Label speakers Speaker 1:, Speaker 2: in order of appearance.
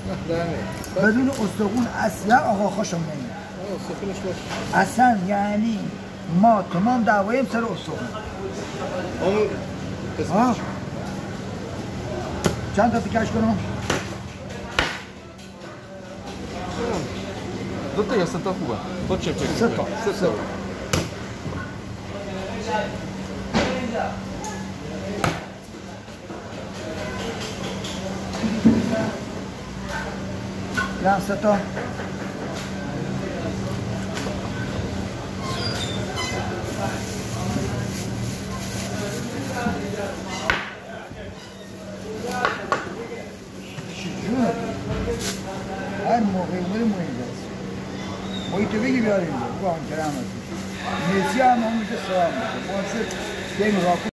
Speaker 1: بدون استخون اصلا آقا خوشم نمیاد.
Speaker 2: استخونش باشه.
Speaker 1: اصلا یعنی ما تمام دعوایم سر استخون.
Speaker 2: اون
Speaker 1: چند تا تیکش کنم؟
Speaker 2: دو تا یا سه تا خوبه؟ خود چه فکر
Speaker 1: سه تا. یا سه تا. هر موقع اومده مهم است. باید تو بگی بیاریم با هم کرم هست. میسی هم همونجا سلام بکن.